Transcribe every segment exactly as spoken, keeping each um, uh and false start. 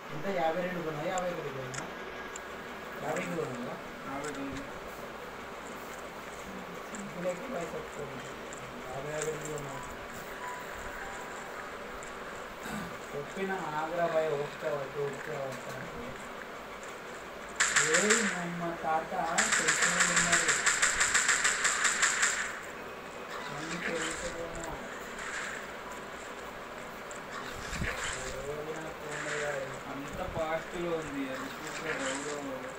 ఎంత యాభై రెండు కొన్నా యాభై ఒకటి కొన్నా యాభై ఎనిమిది కొన్నా యాభై తొమ్మిది ఇంటికి పైసా యాభై యాభై ఎనిమిది కొన్నా చెప్పిన ఆగ్రా బాయ్ వస్తే వద్దు వస్తే వస్తాను ఏ మా తాత తెలిసిన ఉన్నారు మళ్ళీ తెలుసుకోమా అంత ఫాస్ట్లో ఉంది ఎవరో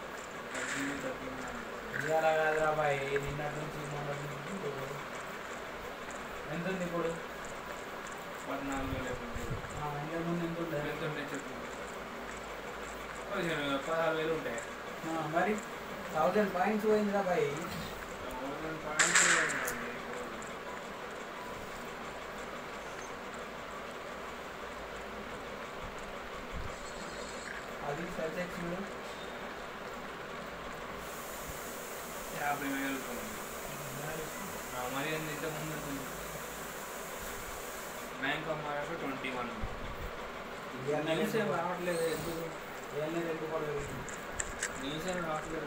ఇవాళ కాదురా బాయ్ నిన్నటి నుంచి మొన్నటి నుంచి ఎంత ఉంది ఇప్పుడు పద్నాలుగు వేలు ఇంట్లో ముందు ఎంత ఉంది ఎంత ఉంటాయి చెప్పు పదహారు వేలు ఉంటాయి మరి థౌజండ్ పాయింట్స్ పోయిందిరా బాయ్ థౌజండ్ పాయింట్స్ అది సబ్జెక్ట్స్ యాభై వేలు మరి ఎంత ముందు ఉంటుంది bank of Maharashtra twenty one news ఏం రావట్లేదు ఎందుకు ఏళ్ళ రెండు కూడా న్యూస్ ఏం రావట్లేదు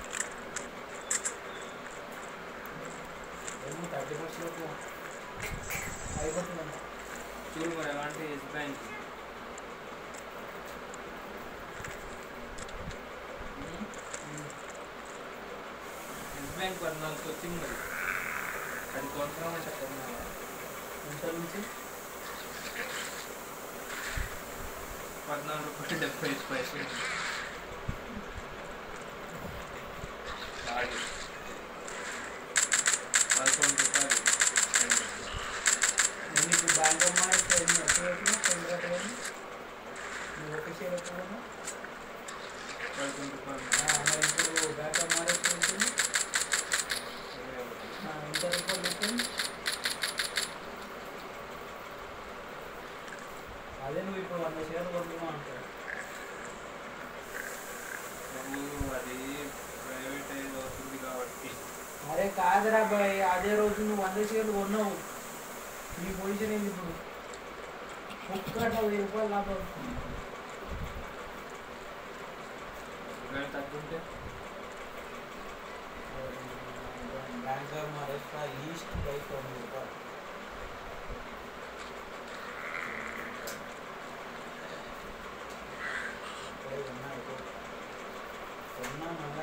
ఏమో థర్టీ పర్సెంట్ అయిపోతుందండి చూడు మరి ఎలాంటి ఎస్ బ్యాంక్ ఎస్ బ్యాంక్ పద్నాలుగు వచ్చింది మరి అది కొనుక్కోవడం చెప్పండి ఎంత నుంచి పద్నాలుగు రూపాయలు డెబ్బై ఐదు పైసలు పదకొండు రూపాయలు నీకు బ్యాంక్ అమ్మాయి నువ్వు ఒక షేర్ ఎక్కడ పదకొండు రూపాయలు మరి ఇప్పుడు బ్యాంక్ అమ్మాయి ఉంటుంది ఎంత రూపాయలు ఉంటుంది అదే నువ్వు ఇప్పుడు వంద షేర్లు కొనుక్కున్నావు అంటావు అది ప్రైవేటైజ్ అవుతుంది కాబట్టి అరే కాదురా బాయ్ అదే రోజు నువ్వు వంద షేర్లు కొన్నావు నీ పొజిషన్ ఏంది ఇప్పుడు ఒక్కట వెయ్యి రూపాయలు లాభం తగ్గుంటే బ్యాంక్ ఆఫ్ మహారాష్ట్ర ఈస్ట్ బై తొమ్మిది రూపాయలు కొన్నా మళ్ళా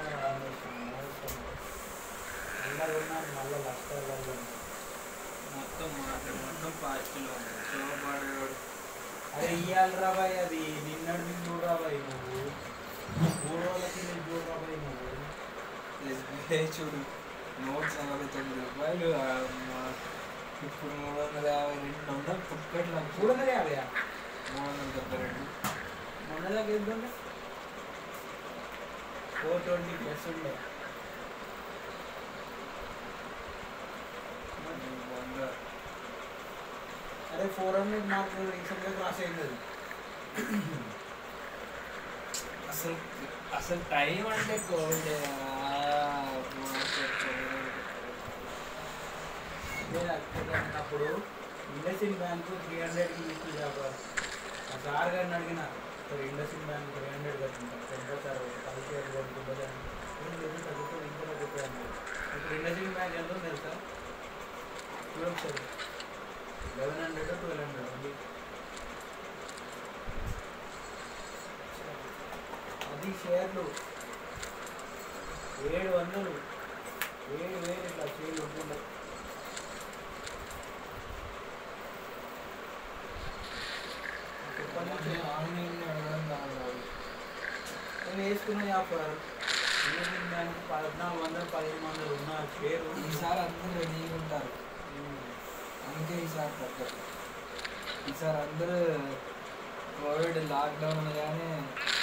మళ్ళా కొన్నాను మళ్ళీ లక్షలలో మొత్తం మొత్తం పాస్ట్లో శోభాడు అరే ఇయ్యాలరా బాయ్ అది నిన్నటి చూడరా బాయ్ నువ్వు మూడు రోజులకి నేను చూడరా బాయ్ నువ్వు ఎస్బీఐ చూడు నోట్స్ నలభై తొమ్మిది రూపాయలు ఇప్పుడు మూడు వందల యాభై రెండు వందలు పుట్టుకట్లు మూడు వందల యాభై మూడు వందల డెబ్బై రెండు మొన్న దాకా ఎంత ఉండే ఫోర్ ట్వంటీ ప్లస్ ఉండే వంద అరే ఫోర్ హండ్రెడ్ మార్క్ రీసెంట్గా క్రాస్ అయింది అది అసలు అసలు టైం అంటే కోవిడ్ అప్పుడు ఇండస్ఇండ్ బ్యాంకు త్రీ హండ్రెడ్కి తీసుకుంది ఆ సార్ గారిని అడిగిన sir IndusInd bank three hundred కట్టింటారు ఎంత సార్ కలిసి కొనుక్కుంటుంది అని చదువుతూ ఇంట్లో చెప్పాను ఇప్పుడు ఇండస్ఇండ్ బ్యాంక్ ఎంత ఉంది తెలుసా చూడండి sir eleven hundred twelve hundred ఉంది అది షేర్లు ఏడు వందలు ఏడు వేలు ఇట్లా షేర్లు ఉంటుండే నేను వేసుకున్న ఆఫర్ ఇండియన్ బ్యాంక్ పద్నాలుగు వందలు పదిహేను వందలు ఉన్న షేరు ఈసారి అందరూ రెడీగా ఉంటారు అందుకే ఈసారి తగ్గదు ఈసారి అందరూ కోవిడ్ లాక్డౌన్ కానీ